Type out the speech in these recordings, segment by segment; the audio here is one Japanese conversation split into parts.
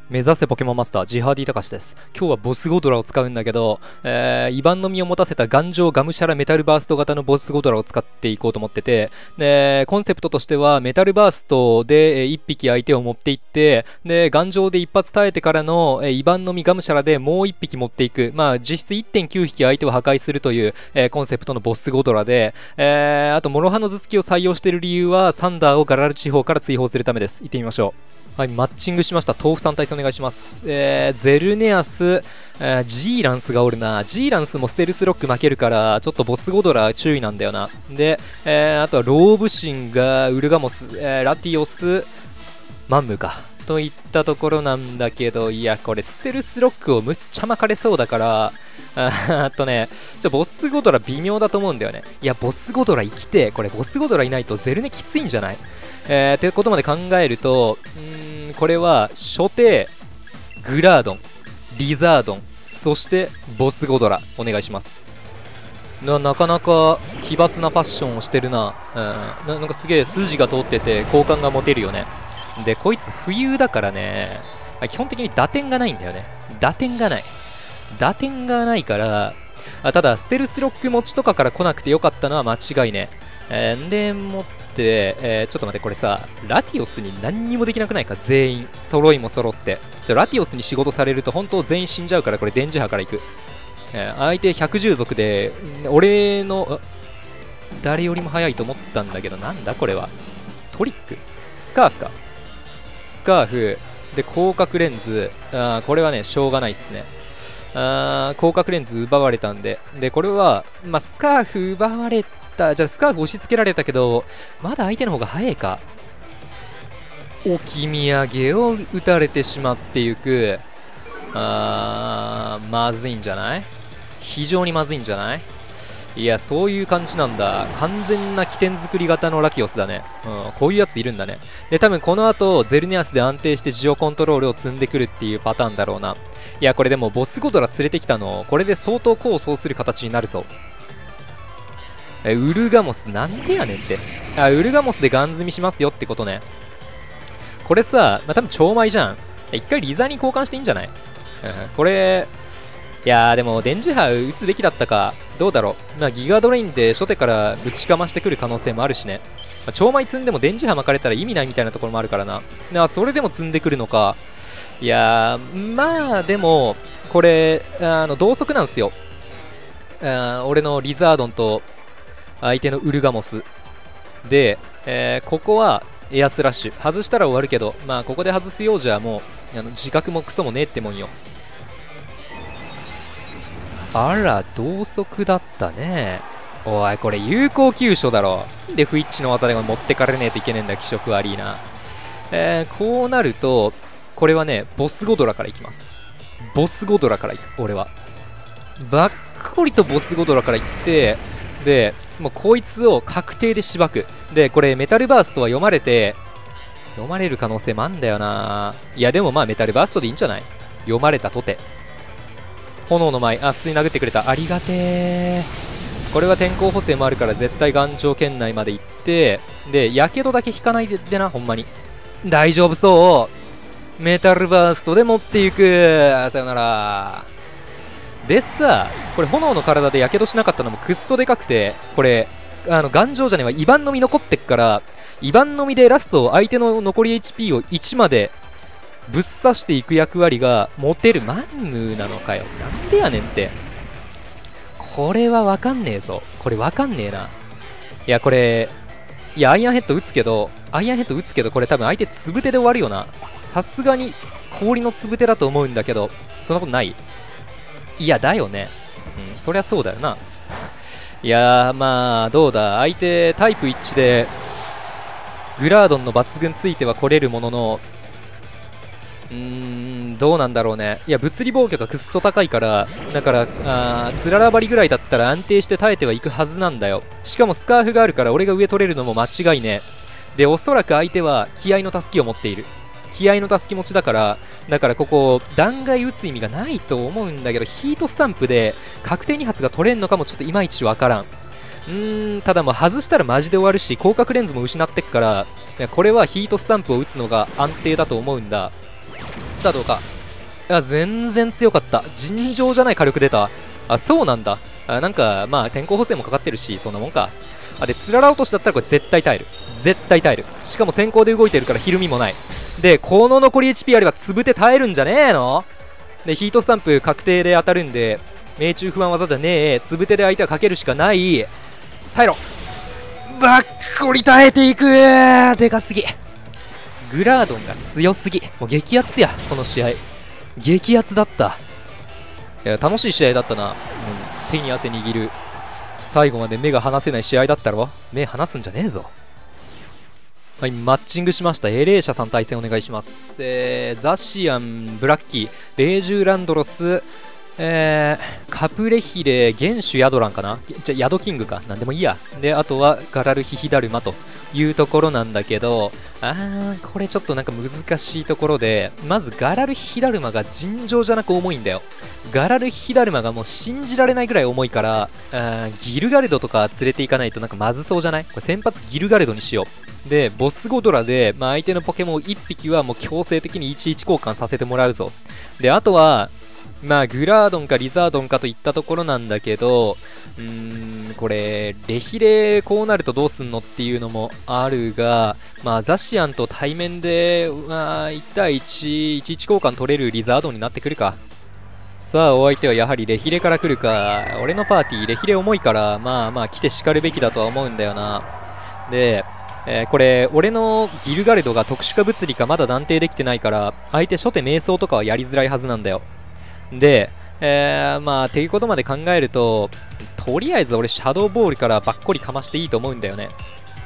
目指せポケモンマスター、ジハーディたかしです。今日はボスゴドラを使うんだけど、イバンの実を持たせた頑丈ガムシャラメタルバースト型のボスゴドラを使っていこうと思ってて、で、コンセプトとしてはメタルバーストで1匹相手を持っていって、で、頑丈で一発耐えてからのイバンの実ガムシャラでもう1匹持っていく、まあ実質 1.9 匹相手を破壊するという、コンセプトのボスゴドラで、あと、モロハの頭突きを採用している理由は、サンダーをガラル地方から追放するためです。行ってみましょう。はい、マッチングしました。豆腐3体制お願いします。ゼルネアス、ジーランスがおるな。ジーランスもステルスロック負けるから、ちょっとボスゴドラ注意なんだよな。で、あとはローブシンガ、ウルガモス、ラティオス、マンムーか。といったところなんだけど、いや、これステルスロックをむっちゃ巻かれそうだから、ボスゴドラ微妙だと思うんだよね。いや、ボスゴドラ生きて、これボスゴドラいないとゼルネきついんじゃない？ってことまで考えると、これは初手、グラードン、リザードン、そしてボスゴドラ、お願いします。なかなか奇抜なファッションをしてるな。なんかすげえ筋が通ってて好感が持てるよね。で、こいつ浮遊だからね、基本的に打点がないんだよね。打点がないから、ただステルスロック持ちとかから来なくてよかったのは間違いね。でもって、ちょっと待って、これさ、ラティオスに何にもできなくないか、全員揃いも揃って。ラティオスに仕事されると本当全員死んじゃうから、これ電磁波からいく。相手110族で俺の誰よりも速いと思ったんだけど、なんだこれは。トリックスカーフか。スカーフで広角レンズ、これはねしょうがないっすね。広角レンズ奪われたんで、これは、まあ、スカーフ奪われた、じゃあスカーフ押し付けられたけど、まだ相手の方が速いか。置き土産を打たれてしまっていく。まずいんじゃない？非常にまずいんじゃない？いや、そういう感じなんだ。完全な起点作り型のラキオスだね。こういうやついるんだね。で、多分この後、ゼルネアスで安定してジオコントロールを積んでくるっていうパターンだろうな。いや、これでもボスゴドラ連れてきたの、これで相当功を奏する形になるぞ。ウルガモス、なんでやねんって。ウルガモスでガン積みしますよってことね。これさ、多分超前じゃん。一回リザーに交換していいんじゃない？これ、いやーでも電磁波打つべきだったか。どうだろう。ギガドレインで初手からぶちかましてくる可能性もあるしね。超前積んでも電磁波巻かれたら意味ないみたいなところもあるからな。それでも積んでくるのか。いやー、まあでも、これ、同速なんですよ。俺のリザードンと相手のウルガモス。で、ここはエアスラッシュ。外したら終わるけど、ここで外すようじゃもう、自覚もクソもねえってもんよ。あら、同速だったね。おい、これ有効急所だろ。で、フイッチの技で持ってかれねえといけねえんだ、気色悪いな。こうなると、これはね、ボスゴドラからいきます。ボスゴドラからいく、俺は。ばっこりとボスゴドラからいって、で、もうこいつを確定でしばく。で、これメタルバーストは読まれる可能性もあんだよな。いや、でもメタルバーストでいいんじゃない？読まれたとて。炎の舞、普通に殴ってくれた。ありがてー。これは天候補正もあるから絶対頑丈圏内まで行って、で、やけどだけ引かないでな、ほんまに。大丈夫そう。メタルバーストで持っていく。さよなら。でさ、これ炎の体でやけどしなかったのもクッソでかくて、これ、頑丈じゃねえわ、イバンの実残ってっから、イバンの実でラスト相手の残り HP を1までぶっ刺していく役割が持てるマンムーなのかよ。なんでやねんって。これはわかんねえぞ。これわかんねえな。いや、これ、いや、アイアンヘッド打つけど、これ多分相手つぶてで終わるよな。さすがに氷のつぶてだと思うんだけど、そんなことない？いや、だよね。そりゃそうだよな。いやー、どうだ。相手タイプ一致で、グラードンの抜群ついては来れるものの、どうなんだろうね。いや、物理防御がクスと高いから、だから、つららばりぐらいだったら安定して耐えてはいくはずなんだよ。しかもスカーフがあるから俺が上取れるのも間違いね。で、おそらく相手は気合のたすきを持っている。気合のたすき持ちだから、ここ、弾劾打つ意味がないと思うんだけど、ヒートスタンプで確定2発が取れんのかもちょっといまいちわからん。ただもう外したらマジで終わるし、広角レンズも失ってっから、これはヒートスタンプを打つのが安定だと思うんだ。 さあどうか。いや、全然強かった。尋常じゃない火力出た。あ、そうなんだ。なんか、まあ、天候補正もかかってるし、そんなもんか。で、つらら落としだったらこれ絶対耐える。絶対耐える。しかも先行で動いてるからひるみもない。で、この残り HP あればつぶて耐えるんじゃねえの。で、ヒートスタンプ確定で当たるんで、命中不安技じゃねえ。つぶてで相手はかけるしかない。耐えろ。ばっこり耐えていく。でかすぎ。グラードンが強すぎ。もう激アツや、この試合。激アツだった。いや、楽しい試合だったな。手に汗握る。最後まで目が離せない試合だったろ。目離すんじゃねえぞ。はい、マッチングしました。エレーシャさん対戦お願いします。ザシアン、ブラッキー、ベージューランドロス、カプレヒレ、原種ヤドランかな。じゃヤドキングか。なんでもいいや。で、あとはガラルヒヒダルマというところなんだけど、これちょっとなんか難しいところで、まずガラルヒヒダルマが尋常じゃなく重いんだよ。ガラルヒヒダルマがもう信じられないぐらい重いから、ギルガルドとか連れていかないとなんかまずそうじゃない？これ先発ギルガルドにしよう。で、ボスゴドラで、相手のポケモン1匹はもう強制的に11交換させてもらうぞ。で、あとは、グラードンかリザードンかといったところなんだけど、これ、レヒレこうなるとどうすんのっていうのもあるが、ザシアンと対面で、1対1、11交換取れるリザードンになってくるか。さあ、お相手はやはりレヒレから来るか。俺のパーティー、レヒレ重いから、来て叱るべきだとは思うんだよな。で、これ、俺のギルガルドが特殊か物理かまだ断定できてないから、相手初手瞑想とかはやりづらいはずなんだよ。で、っていうことまで考えると、とりあえず俺シャドーボールからばっこりかましていいと思うんだよね。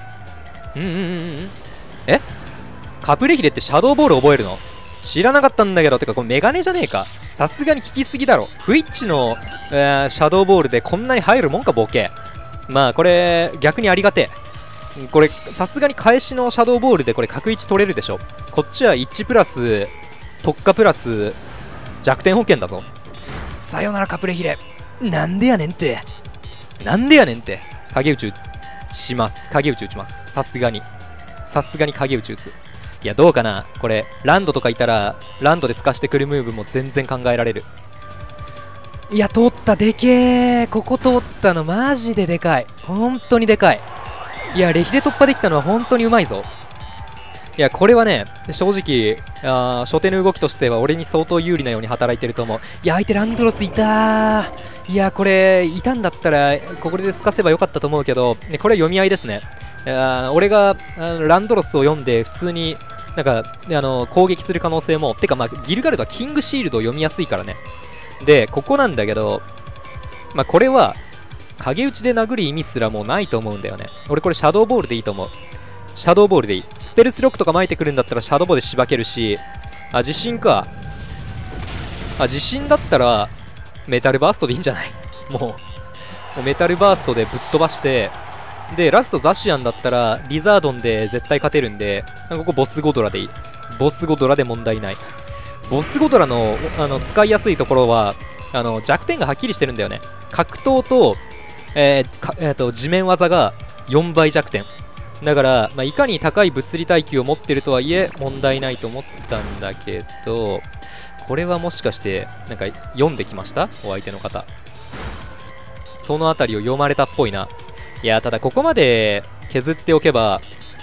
カプレヒレってシャドーボール覚えるの？知らなかったんだけど。てかこれメガネじゃねえか。さすがに効きすぎだろ。フイッチの、シャドーボールでこんなに入るもんかボケ。これ逆にありがてえ。これさすがに返しのシャドーボールでこれ角1取れるでしょ。こっちは1プラス特化プラス弱点保険だぞ。さよならカプレヒレ。なんでやねんって。なんでやねんって。影打ちします。影打ち打ちます。さすがに。さすがに影打ち打つ。いや、どうかな。これ、ランドとかいたら、ランドで透かしてくるムーブも全然考えられる。いや、通った。でけー。ここ通ったのマジででかい。本当にでかい。いや、レヒで突破できたのは本当にうまいぞ。いや、これはね、正直、初手の動きとしては俺に相当有利なように働いてると思う。いや、相手ランドロスいたー。いや、これ、いたんだったら、ここで透かせばよかったと思うけど、これは読み合いですね。俺がランドロスを読んで、普通に、なんか、攻撃する可能性も、てか、ギルガルドはキングシールドを読みやすいからね。で、ここなんだけど、これは、影打ちで殴る意味すらもうないと思うんだよね。俺これシャドーボールでいいと思う。シャドーボールでいい。ステルスロックとか巻いてくるんだったらシャドーボールでしばけるし、地震か。地震だったら、メタルバーストでいいんじゃない？もうメタルバーストでぶっ飛ばして、で、ラストザシアンだったら、リザードンで絶対勝てるんで、ここボスゴドラでいい。ボスゴドラで問題ない。ボスゴドラの、使いやすいところは、弱点がはっきりしてるんだよね。格闘と、地面技が4倍弱点。だから、いかに高い物理耐久を持ってるとはいえ、問題ないと思ったんだけど、これはもしかして、なんか読んできました？お相手の方。そのあたりを読まれたっぽいな。いや、ただここまで削っておけば、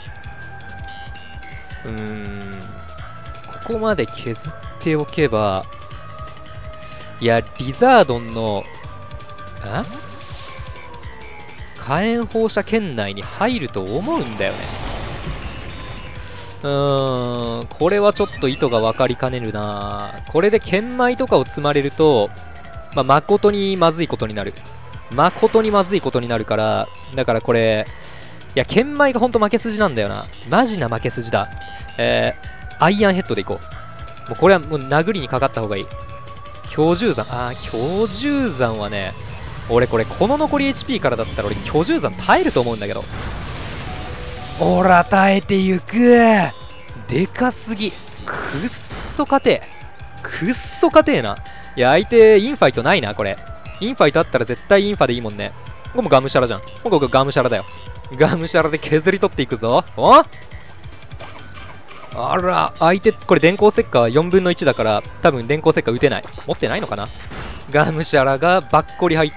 ここまで削っておけば、いや、リザードンの、火炎放射圏内に入ると思うんだよね。これはちょっと意図が分かりかねるな。これで剣舞とかを積まれると、誠にまずいことになる。誠にまずいことになるから、だからこれ、いや、剣舞がほんと負け筋なんだよな。マジな負け筋だ。アイアンヘッドでいこう。もうこれはもう殴りにかかった方がいい。強獣山。強獣山はね、俺これこの残り HP からだったら俺巨獣山耐えると思うんだけど。おら耐えてゆく。でかすぎ。くっそ勝てえ。くっそ勝てえな。いや、相手インファイトないなこれ。インファイトあったら絶対インファでいいもんね。ここもガムシャラじゃん。ここガムシャラだよ。ガムシャラで削り取っていくぞ。 あら、相手、これ電光石火4分の1だから、多分電光石火打てない。持ってないのかな。がむしゃらがばっこり入って、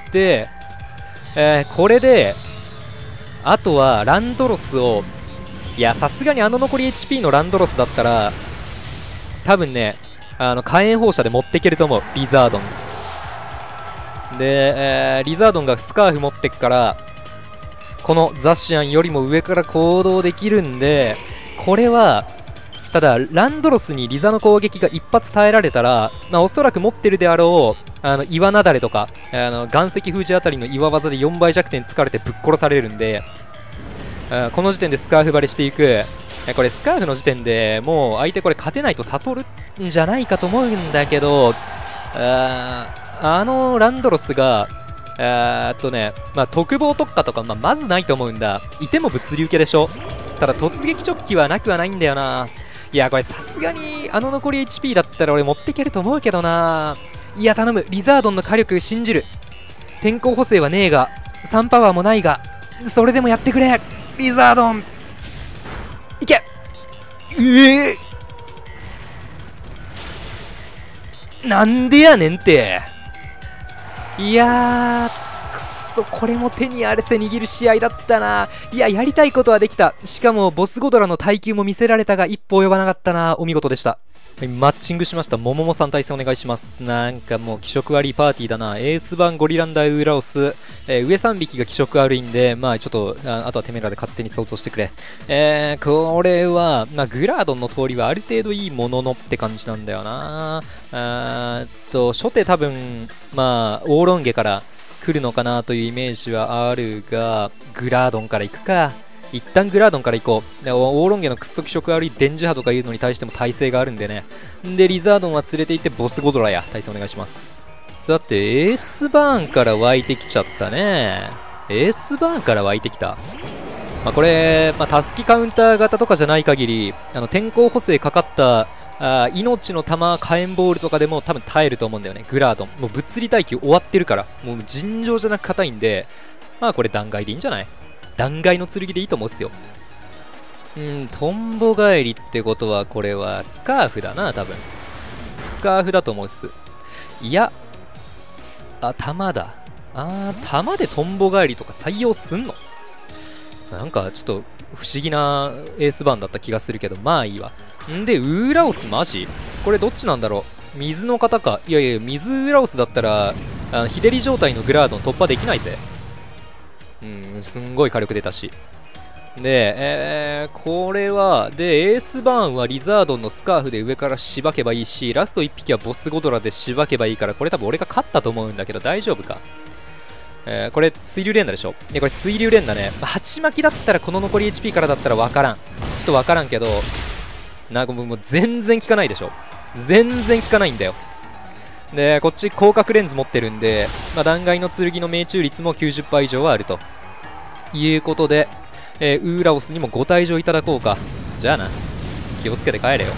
これで、あとはランドロスを、いや、さすがにあの残り HP のランドロスだったら、多分ね、火炎放射で持っていけると思う、リザードン。で、リザードンがスカーフ持ってっから、このザシアンよりも上から行動できるんで、これは、ただ、ランドロスにリザの攻撃が一発耐えられたら、おそらく持ってるであろう、岩なだれとか、岩石封じあたりの岩技で4倍弱点つかれてぶっ殺されるんで、この時点でスカーフバレしていく。これスカーフの時点でもう相手これ勝てないと悟るんじゃないかと思うんだけど、ランドロスが、特防特化とか、まずないと思うんだ。いても物流系でしょ。ただ突撃チョッキはなくはないんだよな。いや、これさすがに残り HP だったら俺持っていけると思うけどな。いや、頼む。リザードンの火力信じる。天候補正はねえが、3パワーもないが、それでもやってくれリザードン。いけ。なんでやねんって。いやー、くっそ、これも手に荒れせ握る試合だったな。いや、やりたいことはできた。しかもボスゴドラの耐久も見せられたが一歩及ばなかったな。お見事でした。マッチングしました。もももさん対戦お願いします。なんかもう気色悪いパーティーだな。エース版ゴリランダーウーラオス、上3匹が気色悪いんで、まあちょっと あとはてめえらで勝手に想像してくれ。これは、グラードンの通りはある程度いいもののって感じなんだよな。初手多分、オーロンゲから来るのかなというイメージはあるが、グラードンから行くか。一旦グラードンから行こう。オーロンゲのクスト気色悪い電磁波とかいうのに対しても耐性があるんでね。で、リザードンは連れて行ってボスゴドラや。対戦お願いします。さて、エースバーンから湧いてきちゃったね。エースバーンから湧いてきた。これ、タスキカウンター型とかじゃない限り、天候補正かかった命の玉火炎ボールとかでも多分耐えると思うんだよね。グラードン。もう物理耐久終わってるから。もう尋常じゃなく硬いんで、これ弾劾でいいんじゃない？弾劾の剣でいいと思うっすよ。トンボ返りってことはこれはスカーフだな、多分。スカーフだと思うっす。いや、弾だ。弾でトンボ返りとか採用すんの？なんかちょっと不思議なエースバーンだった気がするけど、まあいいわ。んで、ウーラオスマジ？これどっちなんだろう？水の方か。いやいや、水ウーラオスだったら、日照り状態のグラードン突破できないぜ。すんごい火力出たし。で、これは、で、エースバーンはリザードンのスカーフで上からしばけばいいし、ラスト1匹はボスゴドラでしばけばいいから、これ多分俺が勝ったと思うんだけど、大丈夫か。これ、水流連打でしょ。これ水流連打ね。鉢巻きだったら、この残り HP からだったら分からん。ちょっと分からんけど、なんかもう全然効かないでしょ。全然効かないんだよ。で、こっち広角レンズ持ってるんで、弾劾の剣の命中率も 90% 以上はあるということで、ウーラオスにもご退場いただこうか。じゃあな、気をつけて帰れよ。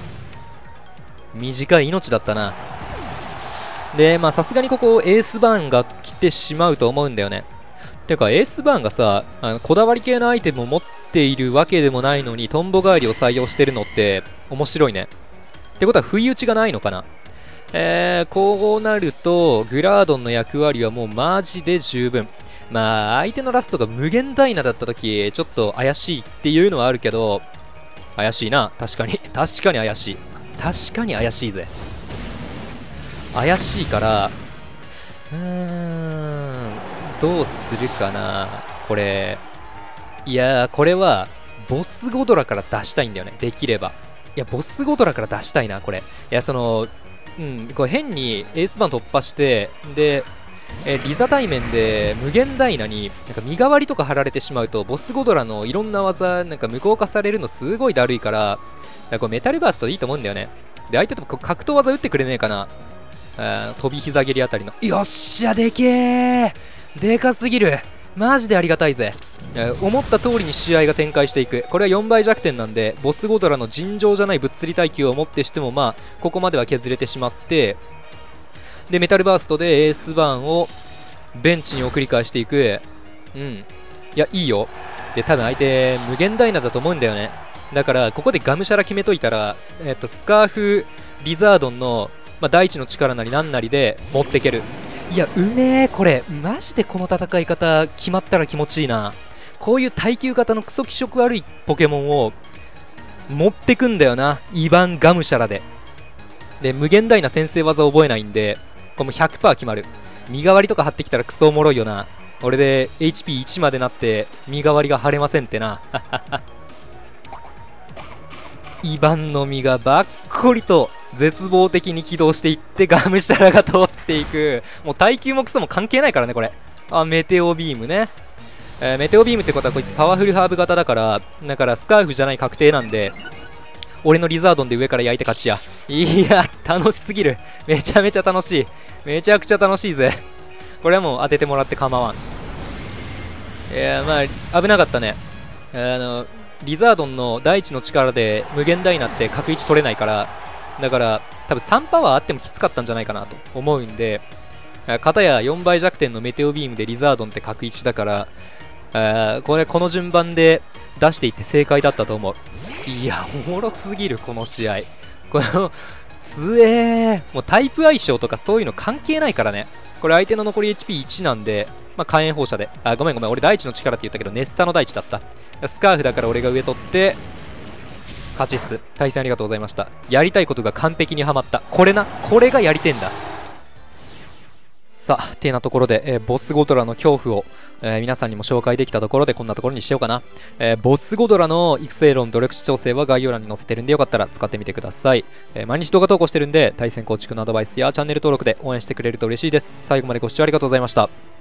短い命だったな。で、さすがにここエースバーンが来てしまうと思うんだよね。てかエースバーンがさ、こだわり系のアイテムを持っているわけでもないのにトンボ返りを採用してるのって面白いね。ってことは不意打ちがないのかな。こうなるとグラードンの役割はもうマジで十分。相手のラストが無限ダイナだった時ちょっと怪しいっていうのはあるけど、怪しいな。確かに確かに怪しい。確かに怪しいぜ。怪しいからどうするかなこれ。いやー、これはボスゴドラから出したいんだよね、できれば。いや、ボスゴドラから出したいなこれ。いや、これ変にエースバーン突破して、で、リザ対面で無限ダイナになんか身代わりとか貼られてしまうとボスゴドラのいろんな技なんか無効化されるのすごいだるいから、これメタルバーストでいいと思うんだよね。で、相手と格闘技打ってくれねえかな。飛び膝蹴りあたりの。よっしゃ、でけえ、でかすぎる。マジでありがたいぜ。思った通りに試合が展開していく。これは4倍弱点なんで、ボスゴドラの尋常じゃない物理耐久をもってしても、ここまでは削れてしまって、で、メタルバーストでエースバーンをベンチに送り返していく。いや、いいよ。で、多分相手、無限ダイナだと思うんだよね。 だからここでがむしゃら決めといたら、スカーフリザードンの、第一の力なりなんなりで持ってける。いや、うめえ。これマジでこの戦い方決まったら気持ちいいな。こういう耐久型のクソ気色悪いポケモンを持ってくんだよな、イバン・がむしゃらで。で、無限大な先制技覚えないんで、これも 100% 決まる。身代わりとか張ってきたらクソおもろいよな。俺で HP1 までなって身代わりが張れませんってな。イバンの実がばっこりと絶望的に起動していってがむしゃらが通っていく。もう耐久もクソも関係ないからねこれ。メテオビームね。メテオビームってことはこいつパワフルハーブ型だから、スカーフじゃない確定なんで、俺のリザードンで上から焼いて勝ちや。いや楽しすぎる。めちゃめちゃ楽しい。めちゃくちゃ楽しいぜ。これはもう当ててもらって構わん。いや危なかったね。リザードンの第一の力で無限大になって角1取れないから、だから多分3パワーあってもきつかったんじゃないかなと思うんで、片や4倍弱点のメテオビームでリザードンって角1だから、この順番で出していって正解だったと思う。いやおもろすぎるこの試合。このつえー、もうタイプ相性とかそういうの関係ないからね。これ相手の残り HP1 なんで、火炎放射で、ごめん俺第一の力って言ったけどネスタの第一だった。スカーフだから俺が上取って勝ちっす。対戦ありがとうございました。やりたいことが完璧にはまった。これがやりてんだ。さあてなところで、ボスゴドラの恐怖を、皆さんにも紹介できたところでこんなところにしようかな。ボスゴドラの育成論努力値調整は概要欄に載せてるんでよかったら使ってみてください。毎日動画投稿してるんで対戦構築のアドバイスやチャンネル登録で応援してくれると嬉しいです。最後までご視聴ありがとうございました。